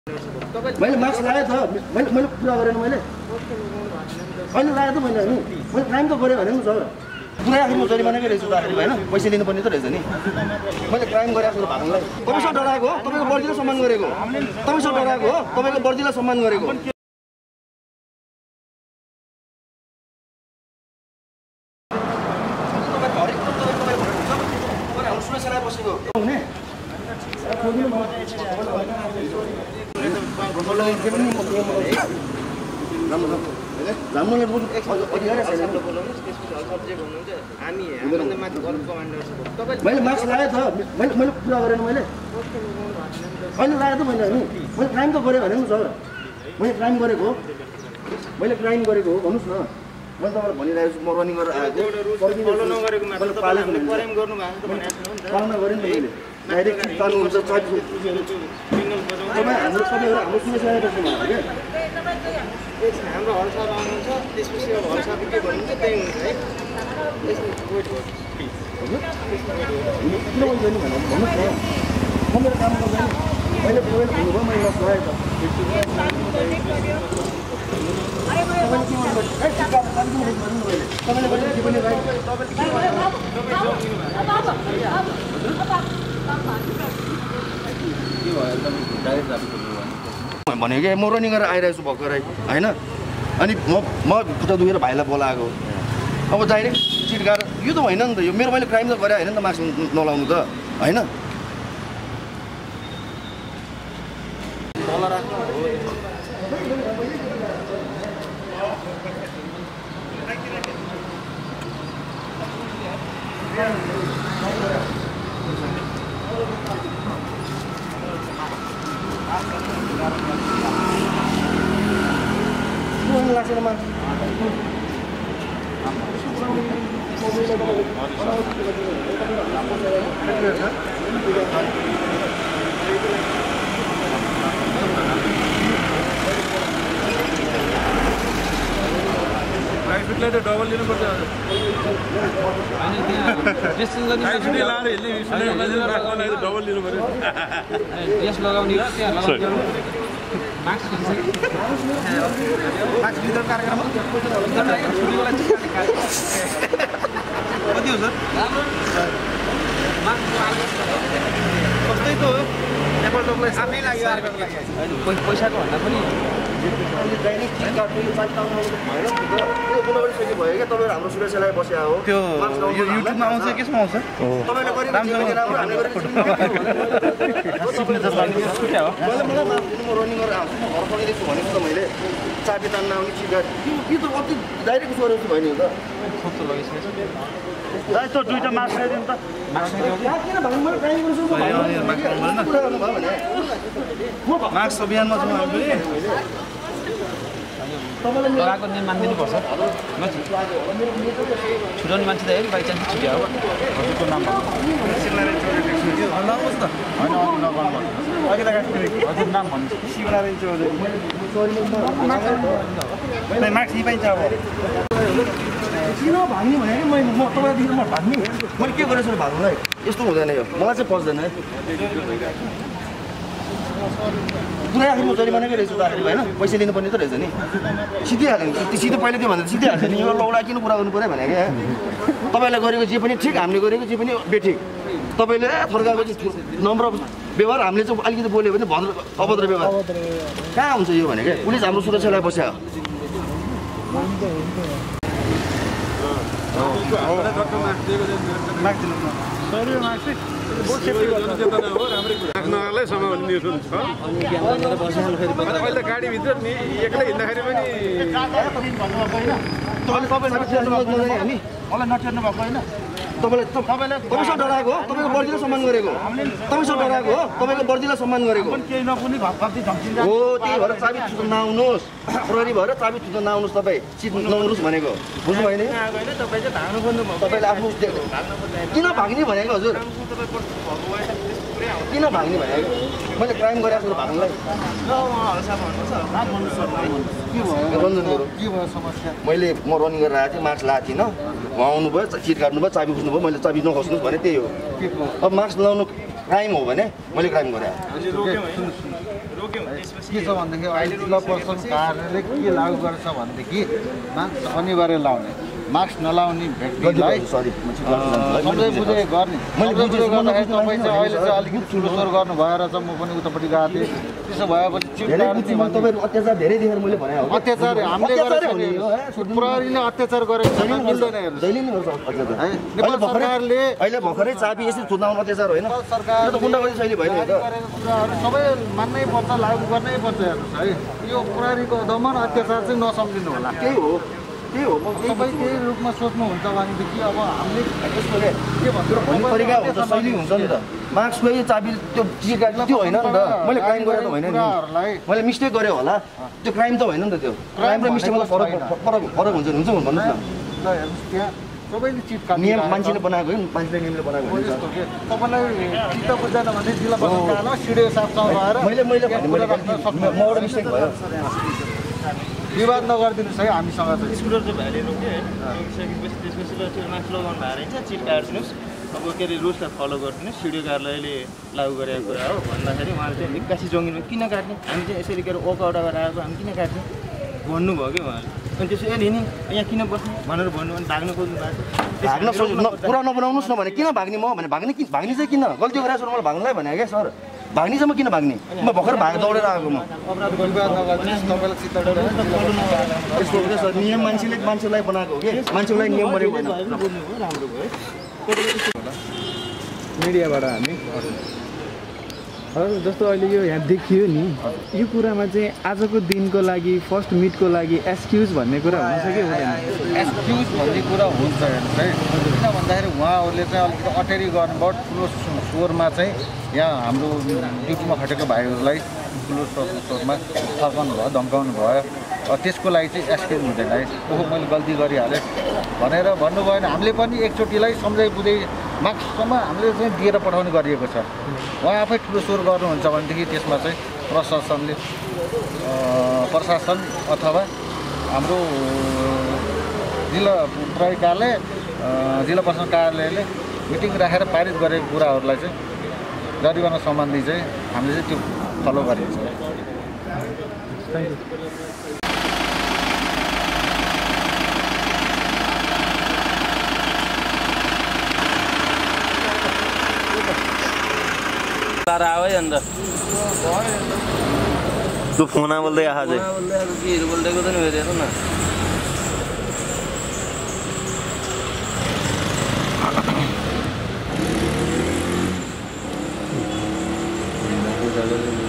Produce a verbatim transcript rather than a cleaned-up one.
मैले मास्क लगाएँ त मैले मैले कुरा गरेन मैले होइन लगाएँ त मैले अनि मैले क्राइम त गरेँ भने नि सर पुरै आखिर म जरिमानाकै रहेछु त आखिर होइन पैसा लिनुपर्ने त रहेछ नि मैले क्राइम गरेको छु भागलाई तपाईँसँग डराएको हो तपाईँको वर्दीलाई सम्मान गरेको तपाईँसँग डराएको हो तपाईँको वर्दीलाई सम्मान गरेको मैले मास्क लगाएँ त मैले मैले कुरा गरेन मैले होइन लगाएँ त मैले अनि मैले क्राइम त गरेँ भने नि सर मैले क्राइम गरेको हो मैले क्राइम गरेको हो भन्नुहोस् न मैले तपाईँलाई भनिरहेको छु म रनिङ गरेर आएको पालना गरेँ नि मैले डाइरेक्ट पाल्नु हुन्छ तपाईँ हाम्रो सबैहरू हाम्रो समस्या आइरहेको छ क्या हाम्रो हलसर आउनुहुन्छ त्यसपछि अब हलसर के भन्नुहुन्छ त्यही हुन्छ है किन भन्नु भने भन्नुहोस् न म मेरो काम गर्दैन मैले तपाईँले भन्नुभयो मैले लस लगाएँ त भनेको म रनिङ गरेर आइरहेको छु भर्खरै होइन अनि म म खुट्टा दुखेर भाइलाई बोलाएको अब डाइरेक्ट चिटकार यो त होइन नि त यो मेरो मैले क्राइम त गरेँ होइन नि त मास्क नलाउनु त होइन लाग्छ मा प्राइभेटलाई त डबल लिनुपर्छ डबल लिनु पर्यो यस लगाउने मास्क वितरण कार्यक्रम कति हो सर कस्तै त हो नेपाल टोकलाई आफै लाग्यो पैसाको भन्दा पनि भयो क्या तपाईँहरू हाम्रो सुरक्षालाई बस्या हो त्यो यो युट्युबमा आउँछ केसमा आउँछ तपाईँले गरेको राम्रो हामीले गरेको म रनिङ गरेर आउँछु म घर पकाइदिन्छु भनेको त मैले चाबी तान्न आउने चिट यो त अति डाइरेक्ट गरेको भयो नि त त दुईटा मास्क ल्याइदिनु त मास्क अभियानमा छौँ हामीले लगाएको नियम मानिदिनुपर्छ छुटाउने मान्छे त हेरि बाई चान्स छुट्या हो हजुरको नाम भन्नुहोस् न हजुर नाम भन्नुहोस् शिवनारायण चौधरी मास्क यहीँ पाइन्छ अब किन भाग्ने भनेको मैले म तपाईँदेखि म भाग्ने मैले के गरेछु भाग्नुलाई यस्तो हुँदैन यो मलाई चाहिँ पस्दैन है पुरै आखिर म जरिमानाकै रहेछु त आखिर होइन पैसा लिनुपर्ने त रहेछ नि सिधिहाल्यो नि सिधै पहिला त्यो भन्दा सिधिहाल्छ नि यो लौडा किन कुरा गर्नु पऱ्यो भने क्या तपाईँलाई गरेको जे पनि ठिक हामीले गरेको जे पनि बेठिक तपाईँले थर्काएको चाहिँ नम्र व्यवहार हामीले चाहिँ अलिकति बोल्यो भने भद्र अभद्र व्यवहार कहाँ हुन्छ यो भने क्या पुलिस हाम्रो सुरक्षालाई बस्या नगर्लै समय न्युज हुन्छ अहिले गाडीभित्र नि एक्लै हिँड्दाखेरि पनि हामी मलाई नटेर्नु भएको होइन तपाईँले तपाईँलाई तपाईँसँग डराएको हो तपाईँको वर्दीलाई सम्मान गरेको तपाईँसँग डराएको हो तपाईँको वर्दीलाई सम्मान गरेको केही नकुनी हो त्यही भएर चाबी छुट्न नआउनुहोस् प्रहरी भएर चाबी छुट्न नआउनुहोस् तपाईँ सिट नआउनुहोस् भनेको बुझ्नुभयो नि तपाईँले आफ्नो किन भाग्ने भनेको हजुर किन भाग्ने भनेको मैले क्राइम गरेको छु भाग्नुलाई रञ्जन गुरुङ के भयो समस्या मैले म रनिङ गरेर आएको थिएँ मास्क लगाएको थिइनँ उहाँ आउनुभयो चिट काट्नुभयो चाबी खोज्नुभयो मैले चाबी नखोज्नुहोस् भने त्यही हो अब मास्क लगाउनु क्राइम हो भने मैले क्राइम गरेँ के छ भनेदेखि अहिले जिल्ला प्रशासन कार्यालयले के लागू गरेछ भनेदेखि मास्क अनिवार्य लाउने, मास्क नलाउने व्यक्तिलाई सरी सम्झै बुझाइ गर्ने। मैले बुझेँ गर्दाखेरि तपाईँ चाहिँ अहिले चाहिँ अलिकति ठुलो स्वर गर्नु भएर चाहिँ म पनि उतापट्टि गएको थिएँ। त्यसो भएपछि तपाईँहरू अत्याचार धेरै देखेर मैले भने अत्याचार हामीले गरेको प्रहरीले अत्याचार गरेको छैन, मिल्दैन हेर्नु। जहिले नै गर्छ अत्याचार। नेपाल सरकारले अहिले भर्खरै चाबी यसरी थुनाउनु अत्याचार होइन, सरकार यो त गुन्डागर्दी शैली भयो नि त। कुराहरू सबै मान्नै पर्छ, लागू गर्नै पर्छ हेर्नुहोस् है। यो प्रहरीको दमन अत्याचार चाहिँ नसम्झिनु होला। त्यही हो त्यही हो सबै त्यही रूपमा सोच्नुहुन्छ भनेदेखि अब हामीले यसको के भन्नु तरिका हुन्छ, शैली हुन्छ नि त। मार्क्सको चाबी त्यो चिज त्यो होइन नि त। मैले क्राइम गरेर त होइन नि, मैले मिस्टेक गरेँ होला, त्यो क्राइम त होइन नि त। त्यो क्राइम र मिस्टेकमा फरक फरक फरक हुन्छ हुन्छ भन्नुहोस् न। ल हेर्नुहोस् त्यहाँ सबैले चिट काट्नु नियम मान्छेले बनाएको हो, मान्छेले नियमले बनाएको हो। तपाईँलाई चित्त बुझ्दैन भने जिल्ला प्रशासनले सिडिओ साहबसँग गएर मैले मैले भने मैले मबाट मिस्टेक भयो। विवाद नगरिदिनुहोस् है हामीसँग चाहिँ। स्कुटर चाहिँ भाइले रोक्यो होइन, रोकिसकेपछि त्यसपछि ल त्यो मास्क लगाउनु भएको रहेछ, चिट काटिदिनुहोस्, अब के अरे रुल्सलाई फलो गरिदिनुहोस्, सिडिओ कार्यालयले लागू गरेको कुरा हो भन्दाखेरि उहाँले चाहिँ एक्कासी जङ्गिनमा किन काट्ने, हामी चाहिँ यसरी के अरे वकआउट गरेर आएको हामी किन काट्ने भन्नुभयो कि उहाँले। अनि त्यसो ए नि यहाँ किन बस्ने भनेर भन्नु, अनि भाग्न खोज्नु भएको भाग्न सोच पुरा नबनाउनुहोस् न भने किन भाग्ने म भने भाग्ने कि भाग्ने चाहिँ किन गल्ती गरेर सर मलाई भाग्नलाई भने क्या सर, भाग्ने चाहिँ म किन भाग्ने, म भर्खर भाग दौडेर आएको म। अपराध विवाद नगरिदिनुहोस्, तपाईँलाई चित्त बुझ्दैन। यस्तो हो क्या सर, नियम मान्छेले मान्छेलाई बनाएको हो कि मान्छेलाई नियम गरेको होइन। राम्रो भयो। मिडियाबाट हामी हजुर जस्तो अहिले यो यहाँ देखियो नि, यो कुरामा चाहिँ आजको दिनको लागि फर्स्ट मिटको लागि एक्सक्युज भन्ने कुरा हुन्छ कि हुँदैन? एक्सक्युज भन्ने कुरा हुन्छ हेर्नुहोस् है। किन भन्दाखेरि उहाँहरूले चाहिँ अलिकति अटेरी गर्नुभयो, ठुलो स्वरमा चाहिँ यहाँ हाम्रो ड्युटीमा खटेको भाइहरूलाई ठुलो स्वरमा थर्काउनु भयो, धम्काउनु भयो। त्यसको लागि चाहिँ एक्सक्युज हुँदैन है। ओहो मैले गल्ती गरिहालेँ भनेर भन्नुभयो भने हामीले पनि एकचोटिलाई सम्झाइ बुझाइ मार्क्ससम्म हामीले चाहिँ दिएर पठाउने गरिएको छ। उहाँ आफै ठुलो स्वर गर्नुहुन्छ भनेदेखि त्यसमा चाहिँ प्रशासनले प्रशासन अथवा हाम्रो जिल्ला प्रहरी कार्यालय जिल्ला प्रशासन कार्यालयले मिटिङ राखेर पारित गरेको कुराहरूलाई चाहिँ जरिवाना सम्बन्धी चाहिँ हामीले चाहिँ त्यो फलो गरिन्छ। Thank you. तारा आयो है अंदर तू फोन बोल्दै आहा चाहिँ बोल्दै अब केहरू बोल्दैको त नि हेरेर न पूजा गर्दै